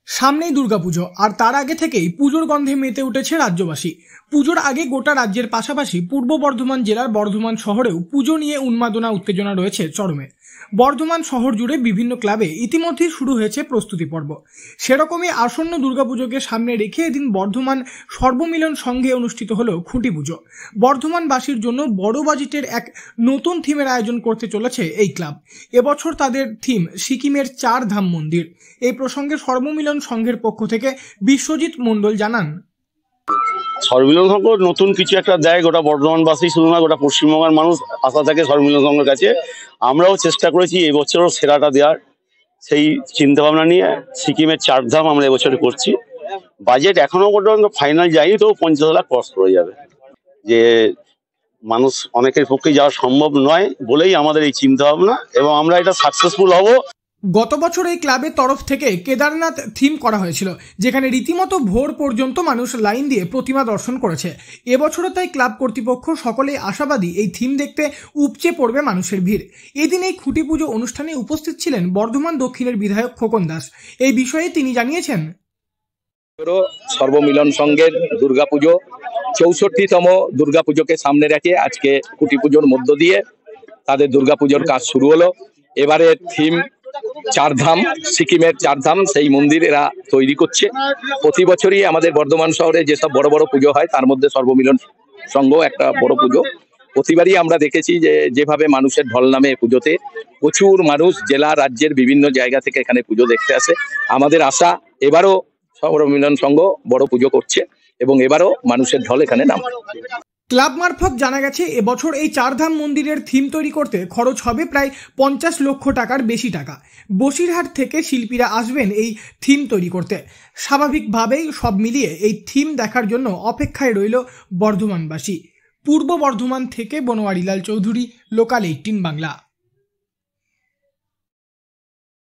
সামনেই দুর্গাপুজো আর তার আগে থেকেই পুজোর গন্ধে মেতে উঠেছে রাজ্যবাসী। পুজোর আগে গোটা রাজ্যের পাশাপাশি পূর্ব বর্ধমান জেলার বর্ধমান শহরেও পুজো নিয়ে উন্মাদনা উত্তেজনা রয়েছে চরমে। বর্ধমান শহর জুড়ে বিভিন্ন ক্লাবে ইতিমধ্যেই শুরু হয়েছে প্রস্তুতি পর্ব। সেরকমই আসন্ন দুর্গাপুজোকে সামনে রেখে এদিন বর্ধমান সর্বমিলন সংঘে অনুষ্ঠিত হলো খুঁটি পুজো। বর্ধমানবাসীর জন্য বড় বাজেটের এক নতুন থিমের আয়োজন করতে চলেছে এই ক্লাব। এবছর তাদের থিম সিকিমের 4 ধাম মন্দির। এই প্রসঙ্গে সর্বমিলন সংঘের পক্ষ থেকে বিশ্বজিৎ মণ্ডল জানান, সর্বমিলন সংঘ নতুন কিছু একটা দেয়, গোটা বর্ধমানবাসী শুধু না গোটা পশ্চিমবঙ্গের মানুষ আশা থাকে সর্বমিলন সংঘের কাছে। আমরাও চেষ্টা করেছি এবছরও সেরাটা দেওয়ার, সেই চিন্তা ভাবনা নিয়ে সিকিমের 4 ধাম আমরা এবছর করছি। বাজেট এখনো পর্যন্ত ফাইনাল যায়নি, তো 50 লাখ ক্রস করে যাবে। যে মানুষ অনেকের পক্ষে যাওয়া সম্ভব নয় বলেই আমাদের এই চিন্তা ভাবনা, এবং আমরা এটা সাকসেসফুল হব। গত বছর এই ক্লাবের তরফ থেকে কেদারনাথ থিম করা হয়েছিল, যেখানে রীতিমতো ভোর পর্যন্ত মানুষ লাইন দিয়ে প্রতিমা দর্শন করেছে। এবছরও তাই ক্লাব কর্তৃপক্ষ সকলেই আশাবাদী এই থিম দেখতে উপচে পড়বে মানুষের ভিড়। এদিন এই খুঁটি পুজো অনুষ্ঠানে উপস্থিত ছিলেন বর্ধমান দক্ষিণের বিধায়ক খোকন দাস। এই বিষয়ে তিনি জানিয়েছেন, সর্বমিলন সংঘের দুর্গাপুজো 64তম দুর্গাপুজোকে সামনে রেখে আজকে খুঁটি পুজোর মধ্য দিয়ে তাদের দুর্গাপুজোর কাজ শুরু হলো। এবারে থিম 4 ধাম, সিকিমের 4 ধাম, সেই মন্দির এরা তৈরি করছে। প্রতি বছরই আমাদের বর্ধমান শহরে যেসব বড় বড় পুজো হয় তার মধ্যে সর্বমিলন সংঘ একটা বড় পুজো। প্রতিবারই আমরা দেখেছি যে যেভাবে মানুষের ঢল নামে পুজোতে, প্রচুর মানুষ জেলা রাজ্যের বিভিন্ন জায়গা থেকে এখানে পুজো দেখতে আসে। আমাদের আশা এবারও সর্বমিলন সংঘ বড় পুজো করছে এবং এবারও মানুষের ঢল এখানে নামবে। ক্লাব মারফত জানা গেছে এবছর এই 4 ধাম মন্দিরের থিম তৈরি করতে খরচ হবে প্রায় 50 লক্ষ টাকার বেশি টাকা। বসিরহাট থেকে শিল্পীরা আসবেন এই থিম তৈরি করতে। স্বাভাবিকভাবেই সব মিলিয়ে এই থিম দেখার জন্য অপেক্ষায় রইল বর্ধমানবাসী। পূর্ব বর্ধমান থেকে বনোয়ারিলাল চৌধুরী, লোকাল 18 বাংলা।